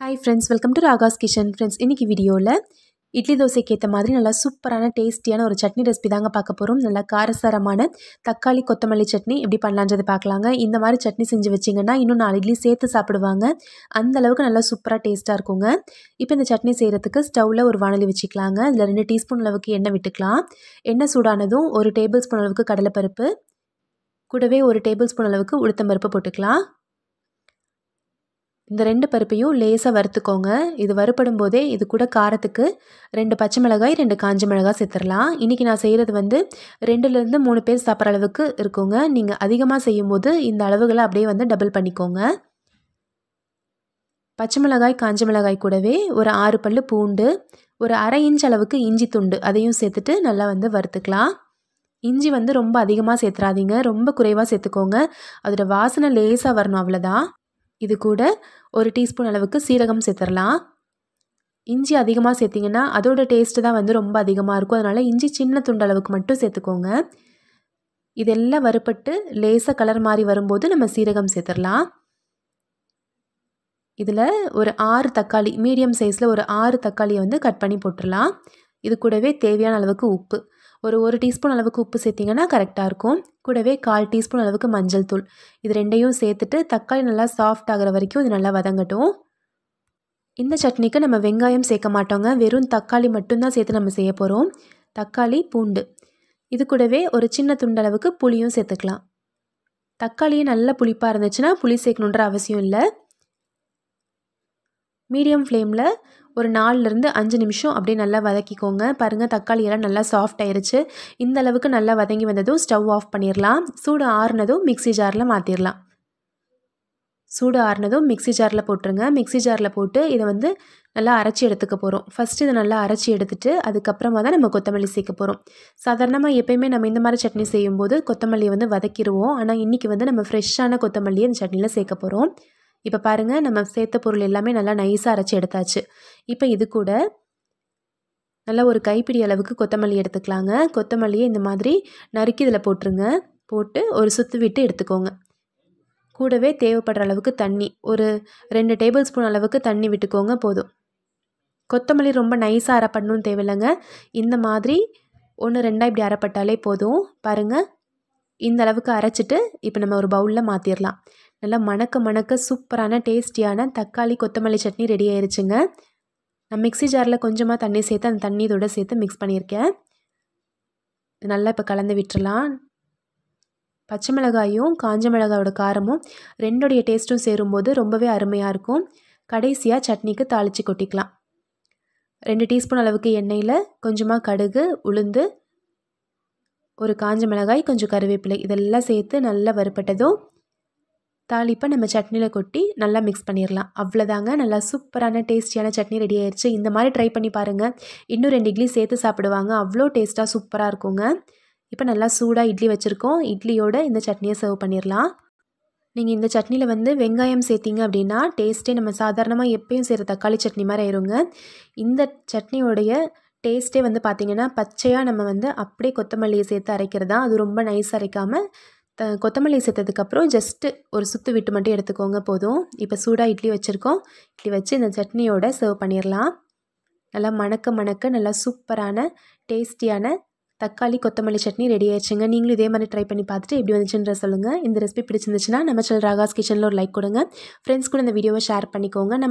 Hi friends, welcome to Raga's kitchen. Friends, இன்றைக்கி வீடியோவில் இட்லி தோசைக்கு ஏற்ற மாதிரி நல்லா சூப்பரான டேஸ்டியான ஒரு சட்னி ரெசிபி தாங்க பார்க்க போகிறோம். நல்லா காரசாரமான தக்காளி கொத்தமல்லி சட்னி எப்படி பண்ணலான்றது பார்க்கலாங்க. இந்த மாதிரி சட்னி செஞ்சு வச்சிங்கன்னா இன்னும் 4 இட்லி சேர்த்து சாப்பிடுவாங்க. அந்த அளவுக்கு நல்லா சூப்பராக டேஸ்ட்டாக இருக்குங்க. இப்போ இந்த சட்னி செய்கிறதுக்கு ஸ்டவ்வில் ஒரு வாணலி வச்சுக்கலாங்க. அதில் 2 டீஸ்பூன் அளவுக்கு எண்ணெய் விட்டுக்கலாம். எண்ணெய் சூடானதும் 1 டேபிள் ஸ்பூன் அளவுக்கு கடலைப்பருப்பு, கூடவே 1 டேபிள் ஸ்பூன் அளவுக்கு உளுத்தம்பருப்பு போட்டுக்கலாம். இந்த 2 பருப்பையும் லேசாக வறுத்துக்கோங்க. இது வறுப்படும் போதே இது கூட காரத்துக்கு 2 பச்சை மிளகாய், 2 காஞ்ச மிளகாய் சேர்த்துடலாம். இன்றைக்கி நான் செய்கிறது 2லேருந்து 3 பேர் சாப்பிட்ற அளவுக்கு இருக்குங்க. நீங்கள் அதிகமாக செய்யும்போது இந்த அளவுகளை அப்படியே டபுள் பண்ணிக்கோங்க. பச்சை மிளகாய், காஞ்ச மிளகாய் கூடவே ஒரு 6 பல்லு பூண்டு, ஒரு 1/2 இன்ச் அளவுக்கு இஞ்சி துண்டு அதையும் சேர்த்துட்டு நல்லா வறுத்துக்கலாம். இஞ்சி ரொம்ப அதிகமாக சேர்த்துறாதீங்க, ரொம்ப குறைவாக சேர்த்துக்கோங்க. அதோட வாசனை லேசாக வரணும், அவ்வளோதான். இது கூட 1 டீஸ்பூன் அளவுக்கு சீரகம் சேர்த்துடலாம். இஞ்சி அதிகமாக சேர்த்திங்கன்னா அதோட டேஸ்ட்டு தான் ரொம்ப அதிகமாக இருக்கும். அதனால் இஞ்சி சின்ன துண்டு அளவுக்கு மட்டும் சேர்த்துக்கோங்க. இதெல்லாம் வறுப்பட்டு லேசாக கலர் மாதிரி வரும்போது நம்ம சீரகம் சேர்த்துடலாம். இதில் ஒரு 6 தக்காளி, மீடியம் சைஸில் ஒரு 6 தக்காளியை கட் பண்ணி போட்டுடலாம். இது கூடவே தேவையான அளவுக்கு உப்பு, ஒரு 1 டீஸ்பூன் அளவுக்கு உப்பு சேர்த்திங்கன்னா கரெக்டாக இருக்கும். கூடவே 1/4 டீஸ்பூன் அளவுக்கு மஞ்சள் தூள், இது 2ஐயும் சேர்த்துட்டு தக்காளி நல்லா சாஃப்ட் ஆகிற வரைக்கும் இது நல்லா வதங்கட்டும். இந்த சட்னிக்கு நம்ம வெங்காயம் சேர்க்க மாட்டோங்க, வெறும் தக்காளி மட்டும்தான் சேர்த்து நம்ம செய்ய போகிறோம். தக்காளி, பூண்டு, இது கூடவே ஒரு சின்ன துண்டளவுக்கு புளியும் சேர்த்துக்கலாம். தக்காளியே நல்ல புளிப்பாக இருந்துச்சுன்னா புளி சேர்க்கணுன்ற அவசியம் இல்லை. மீடியம் ஃப்ளேமில் ஒரு 4லேருந்து 5 நிமிஷம் அப்படியே நல்லா வதக்கிக்கோங்க. பாருங்கள், தக்காளி எல்லாம் நல்லா சாஃப்ட் ஆயிருச்சு. இந்த அளவுக்கு நல்லா வதங்கி வந்ததும் ஸ்டவ் ஆஃப் பண்ணிடலாம். சூடு ஆறுனதும் மிக்ஸி ஜாரில் மாற்றிடலாம். சூடு ஆறுனதும் மிக்ஸி ஜாரில் போட்டுருங்க. மிக்ஸி ஜாரில் போட்டு இதை நல்லா அரைச்சி எடுத்துக்க போகிறோம். ஃபஸ்ட்டு இதை நல்லா அரைச்சி எடுத்துகிட்டு அதுக்கப்புறமா தான் நம்ம கொத்தமல்லி சேர்க்க போகிறோம். சாதாரணமாக எப்போயுமே நம்ம இந்த மாதிரி சட்னி செய்யும்போது கொத்தமல்லியை வதக்கிடுவோம். ஆனால் இன்றைக்கி நம்ம ஃப்ரெஷ்ஷான கொத்தமல்லியை இந்த சட்னியில் சேர்க்க போகிறோம். இப்போ பாருங்கள், நம்ம சேர்த்த பொருள் எல்லாமே நல்லா நைஸாக அரைச்சி எடுத்தாச்சு. இப்போ இது கூட நல்லா ஒரு கைப்பிடி அளவுக்கு கொத்தமல்லி எடுத்துக்கலாங்க. கொத்தமல்லியை இந்த மாதிரி நறுக்கி இதில் போட்டுருங்க. போட்டு ஒரு சுற்று விட்டு எடுத்துக்கோங்க. கூடவே தேவைப்படுற அளவுக்கு தண்ணி, ஒரு 2 டேபிள் ஸ்பூன் அளவுக்கு தண்ணி விட்டுக்கோங்க, போதும். கொத்தமல்லி ரொம்ப நைஸாக அரைப்படணும்னு தேவையில்லைங்க. இந்த மாதிரி 1, 2 இப்படி அரைப்பட்டாலே போதும். பாருங்கள், இந்த அளவுக்கு அரைச்சிட்டு இப்போ நம்ம ஒரு பவுலில் மாற்றிடலாம். நல்லா மணக்க சூப்பரான டேஸ்டியான தக்காளி கொத்தமல்லி சட்னி ரெடி ஆயிடுச்சுங்க. நான் மிக்ஸி ஜாரில் கொஞ்சமாக தண்ணி சேர்த்து அந்த தண்ணி இதோட சேர்த்து மிக்ஸ் பண்ணியிருக்கேன். நல்லா இப்போ கலந்து விட்டுறலாம். பச்சை மிளகாயும் காஞ்ச மிளகாயோட காரமும் 2உடைய டேஸ்ட்டும் சேரும்போது ரொம்பவே அருமையாக இருக்கும். கடைசியாக சட்னிக்கு தாளித்து கொட்டிக்கலாம். 2 டீஸ்பூன் அளவுக்கு எண்ணெயில் கொஞ்சமாக கடுகு, உளுந்து, ஒரு காஞ்ச மிளகாய், கொஞ்சம் கருவேப்பிலை இதெல்லாம் சேர்த்து நல்லா வறுப்பட்டதும் தாளிப்பை நம்ம சட்னியில் கொட்டி நல்லா மிக்ஸ் பண்ணிடலாம். அவ்வளோதாங்க, நல்லா சூப்பரான டேஸ்டியான சட்னி ரெடி ஆயிடுச்சு. இந்த மாதிரி ட்ரை பண்ணி பாருங்கள். இன்னும் 2 இட்லி சேர்த்து சாப்பிடுவாங்க. அவ்வளோ டேஸ்ட்டாக சூப்பராக இருக்குங்க. இப்போ நல்லா சூடாக இட்லி வச்சுருக்கோம். இட்லியோட இந்த சட்னியை சர்வ் பண்ணிடலாம். நீங்கள் இந்த சட்னியில் வெங்காயம் சேர்த்திங்க அப்படின்னா டேஸ்ட்டே நம்ம சாதாரணமாக எப்பயும் செய்கிற தக்காளி சட்னி மாதிரி ஆயிருங்க. இந்த சட்னியோடைய டேஸ்ட்டே பார்த்திங்கன்னா பச்சையாக நம்ம அப்படியே கொத்தமல்லியை சேர்த்து அரைக்கிறதா. அது ரொம்ப நைஸ் அரைக்காமல் கொத்தமல்லி சேர்த்ததுக்கப்புறம் ஜஸ்ட்டு ஒரு சுற்று விட்டு மட்டும் எடுத்துக்கோங்க, போதும். இப்போ சூடாக இட்லி வச்சுருக்கோம். இட்லி வச்சு இந்த சட்னியோட சர்வ் பண்ணிடலாம். நல்லா மணக்க நல்லா சூப்பரான டேஸ்டியான தக்காளி கொத்தமல்லி சட்னி ரெடி ஆயிடுச்சுங்க. நீங்களும் இதே மாதிரி ட்ரை பண்ணி பார்த்துட்டு எப்படி வந்துச்சுன்ற சொல்லுங்கள். இந்த ரெசிபி பிடிச்சிருந்துச்சுன்னா நம்ம சேனல் ராகாஸ் கிச்சனில் ஒரு லைக் கொடுங்க. ஃப்ரெண்ட்ஸ் கூட இந்த வீடியோவை ஷேர் பண்ணிக்கோங்க.